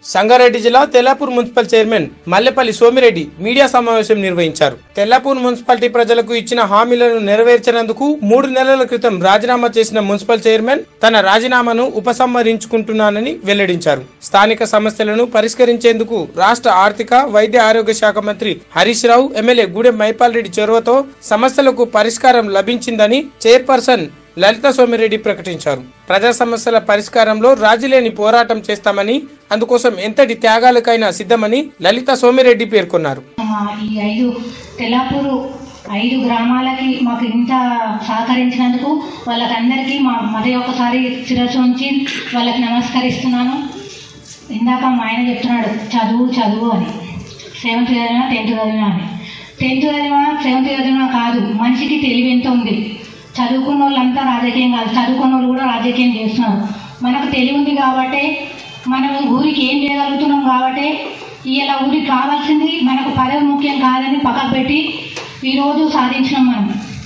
సంగారెడ్డి జిల్లా Tellapur municipal chairman Mallepalli Somireddy media సమావేశం నిర్వహించారు. తెల్లాపూర్ మున్సిపాలిటీ ప్రజలకు ఇచ్చిన హామీలను నెరవేర్చినందుకు 3 నెలల క్రితం రాజీనామా చేసిన మున్సిపల్ చైర్మన్ తన రాజీనామాను ఉపసంహరించుకుంటున్నానని వెల్లడించారు. స్థానిక సమస్యలను పరిష్కరించేందుకు రాష్ట్ర ఆర్థిక వైద్య ఆరోగ్య శాఖ మంత్రి హరీష్ రావు, ఎమ్మెల్యే గూడెం మైపాల్ రెడ్డి చొరవతో సమస్యలకు పరిష్కారం లభించిందని చైర్పర్సన్ లలిత సోమిరెడ్డి ప్రకటించారు. ప్రజా సమస్యల పరిష్కారంలో రాజీలేని పోరాటం చేస్తామని, అందుకోసం ఎంతటి త్యాగాలకైనా సిద్ధమని లలిత సోమిరెడ్డి పేర్కొన్నారు. ఐదు గ్రామాలకి మాకు ఇంత సహకరించినందుకు వాళ్ళకందరికీ మరి ఒకసారి శిరస్సు ఉంచి వాళ్ళకి నమస్కరిస్తున్నాను. ఇందాక మా ఆయన చెప్తున్నాడు చదువు అని, 7th చదివినా 10th చదివినా అని. 10th చదివినా 7th చదివినా కాదు, మనిషికి తెలివి ఎంత ఉంది. చదువుకున్న వాళ్ళంతా రాజకీయం కాదు, చదువుకున్న వాళ్ళు కూడా రాజకీయం చేస్తున్నారు. మనకు తెలివి ఉంది కాబట్టి మనం ఊరికి ఏం చేయగలుగుతున్నాం కాబట్టి ఇలా ఊరికి కావాల్సింది మనకు పదవి ముఖ్యం కాదని పక్కకు పెట్టి ఈరోజు సాధించినాం. మనం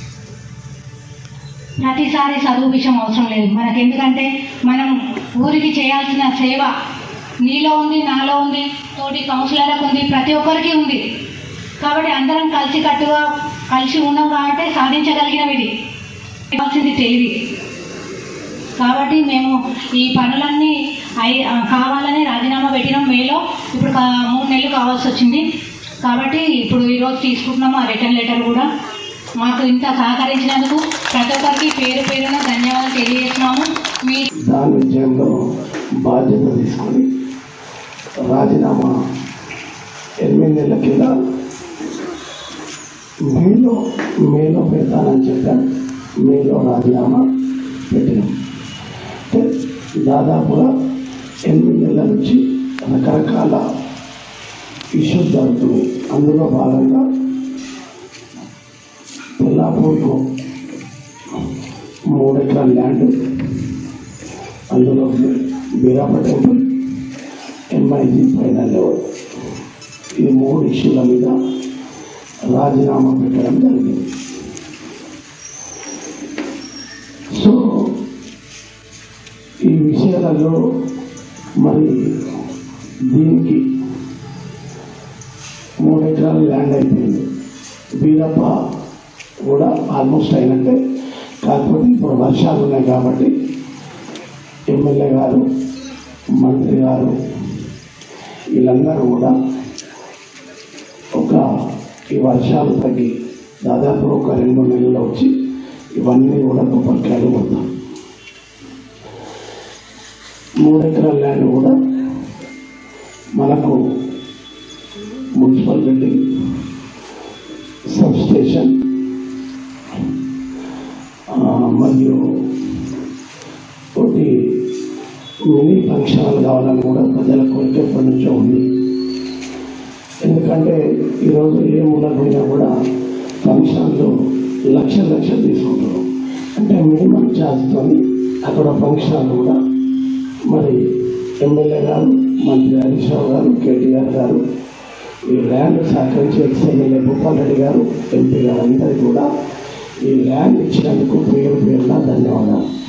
ప్రతిసారి చదువు విషయం అవసరం లేదు మనకు, ఎందుకంటే మనం ఊరికి చేయాల్సిన సేవ నీలో ఉంది, నాలో ఉంది, తోటి కౌన్సిలర్లకు ఉంది, ప్రతి ఒక్కరికి ఉంది. కాబట్టి అందరం కలిసి ఉన్నాం కాబట్టి సాధించగలిగినవి. ఇది కావాల్సింది తెలివి. కాబట్టి మేము ఈ పనులన్నీ కావాలని రాజీనామా పెట్టినాం మేలో. ఇప్పుడు 3 నెలలు కావాల్సి వచ్చింది కాబట్టి ఇప్పుడు ఈరోజు తీసుకుంటున్నాము ఆ రిటర్న్ లెటర్ కూడా. మాకు ఇంత సహకరించినందుకు ప్రతి ఒక్కరికి పేరున ధన్యవాదాలు తెలియజేస్తున్నాము. మీ దాని విజయంలో బాధ్యత తీసుకొని రాజీనామా 8 నెలల కింద మేలో పెడతానని చెప్పాను. మేలో రాజీనామా పెట్టినాం. దాదాపుగా 8 నెలల నుంచి రకరకాల ఇష్యూస్ జరుగుతున్నాయి. అందులో భాగంగా తెల్లాపూర్కు 3 ఎకరాల ల్యాండ్, అందులో Beerappa temple, MIG final level, ఈ 3 ఇష్యూల మీద రాజీనామా పెట్టడం జరిగింది. సో ఈ విషయాలలో మరి దీనికి 3 ఎకరాల ల్యాండ్ అయిపోయింది. బీరప్ప కూడా ఆల్మోస్ట్ అయినట్టే. కాకపోతే ఇప్పుడు వర్షాలు ఉన్నాయి కాబట్టి ఎమ్మెల్యే గారు, మంత్రి గారు వీళ్ళందరూ కూడా ఈ వర్షాలు తగ్గి దాదాపు ఒక 2 నెలలు వచ్చి ఇవన్నీ కూడా కొబ్బరికాయలు కొడతాం. 3 ఎకరాల ల్యాండ్ కూడా మనకు మున్సిపల్ బిల్డింగ్, సబ్ స్టేషన్ మరియు ఒకటి మినీ ఫంక్షన్లు కావాలని కూడా ప్రజల కోరిక ఎప్పటి నుంచో ఉంది. ఎందుకంటే ఈరోజు ఏ మూలమైనా కూడా ఫంక్షన్లు లక్షలు తీసుకుంటారు. అంటే మినిమం ఛార్జ్తో అక్కడ ఫంక్షన్లు కూడా మరి ఎమ్మెల్యే గారు, మంత్రి హరీష్ రావు గారు, KTR గారు, ఈ ల్యాండ్ సహకరించి ఎమ్మెల్యే భూపాల్ రెడ్డి గారు, MP గారు అందరికీ కూడా ఈ ల్యాండ్ ఇచ్చినందుకు పేరున ధన్యవాదాలు.